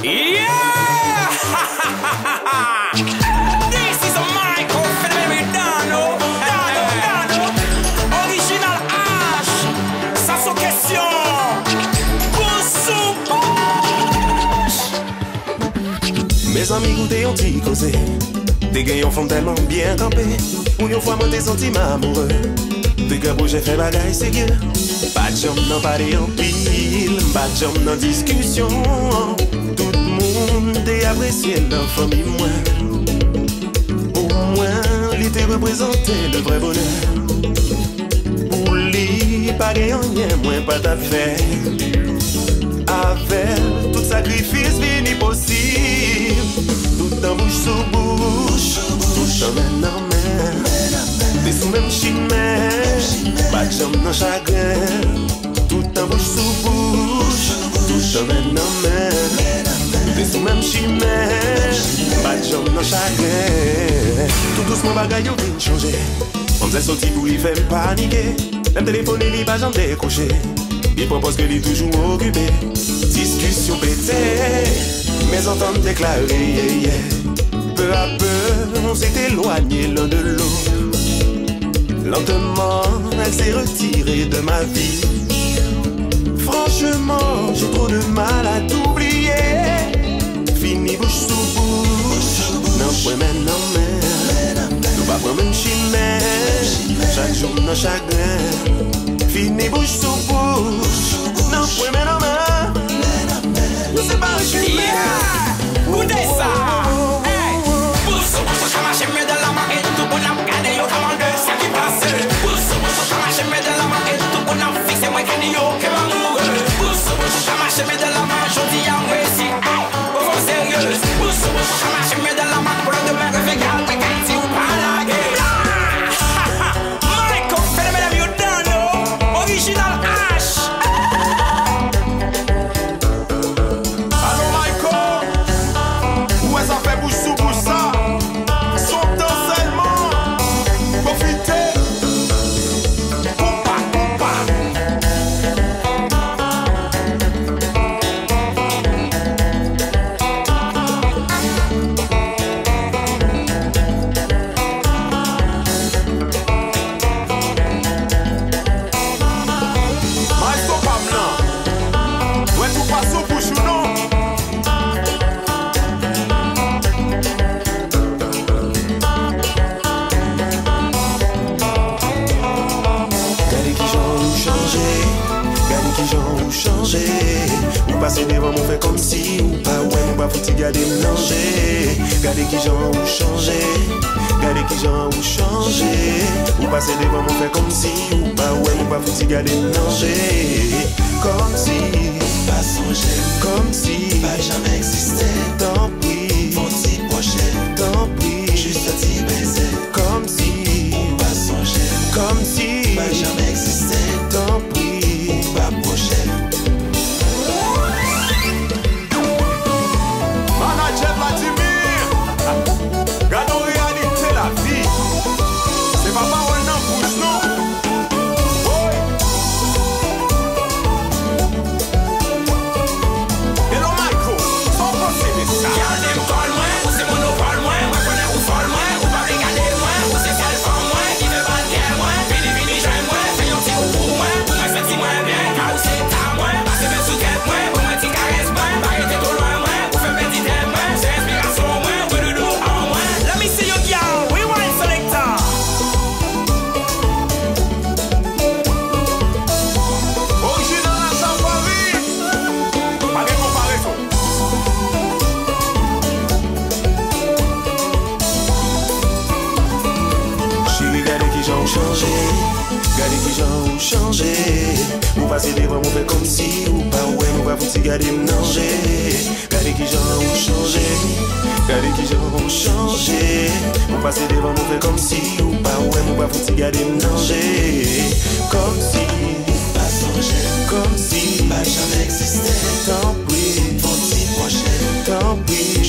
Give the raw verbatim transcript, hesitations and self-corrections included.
Yeah! This is a Michael Federico. Dano, Dano, Original H. Ça sans question. Boussou bouche. Mes amis goûté ont dit causé. Des gagnants font tellement bien camper. Pour une fois, moi t'es senti amoureux. Des gars j'ai fait bagaille sérieux. Pas de jambes non parler en pile. Pas de jambes non discussion. Tout le monde t'a apprécié la famille moi. Pour moi, il t'a représenté le vrai bonheur. Pour lui, pas rien, moins pas d'affaire. Avec tout sacrifice fini possible. Tout en bouche sous bouche. Tout en main en main. T'es sous même chimère. Pas de jambes non chagrin. Tout en bouche sous bouche. Tout en main en main. T'es sous même chimère. Pas de jambes non chagrin. Tout doucement bagaille ou vient changer. On s'est sorti pour y faire paniquer. Même téléphone il n'y pas jamais décroché. Il propose que l'il toujours occupé. Discussion pétée. Mais entendre déclarer yeah, yeah. Peu à peu on s'est éloigné l'un de l'autre. Lentement elle s'est retirée de ma vie. Franchement j'ai trop de mal à t'oublier. Fini bouche sous bouche. Non point maintenant mais nous pas prendre même chimère. Chaque jour nos chagrins. Fini bouche sous bouche. Non point maintenant mais nous c'est pas un chimère. Où est ça? Hey! Boussou boussou ça marche mieux de la main et tout pour la garder yo comment de ça qui passe. Boussou boussou ça marche mieux de la main et tout pour la fixer moi qui yo que l'amour. Boussou boussou ça marche mieux de la main jodi à moi si au fond sérieux. Boussou boussou ça marche mieux de la main pour le demain rêver garder quand ou pas la guerre. Michael Federico you don't know. Original H. Ça fait bouche sous bouche ça. Son temps seulement. Profitez. Compa, compa. Mais son femme là. Ouais tout passe sous bouche ou non? Ou passer devant mon fait comme si ou pas ouais ou pas faut-il garder manger. Gardez qui j'en ou changer. Gardez qui j'en ou changer. Ou passer devant mon fait comme si ou pas ouais ou pas faut-il garder manger. Comme si pas songer. Comme si pas jamais existé. Tant pis faut-il prochain. Tant pis juste un petit baiser. Comme si pas songer. Comme si pas jamais existé. Tant pis pas prochain. Gardons réalité la vie. C'est pas parole non bouche non. Oui. Hello Michael, sans penser de ça. Gardez me colle moins, ou c'est monopole moins, moi connais ou folle moins, ou pas regarder moins, ou c'est celle femme moins, qui veut pas de guerre moins, fini fini j'aime moins, fais un petit coup pour moi, pour moi c'est moins bien, car ou c'est ta moins, parce que même sous tête moins, pour moi t'y caresse moins, pas arrêter trop loin moins, pour faire petit thème moins, c'est inspiration moins, ou doudou en moins. Let me see you girl, we want selector. Original à Saint-Paris. Pas de comparaison. Chérie, regardez qui j'en changé. Regardez qui j'en changé. Ou passer devant mon fait comme si ou pas ouais ou pas faut-il garder manger. Regardez qui j'en changé. Regardez qui j'en changé. Ou passer devant mon fait comme si ou pas ouais ou pas faut-il garder manger. Comme si pas songer. Comme si pas jamais existé. Tant pis faut-il prochain. Tant pis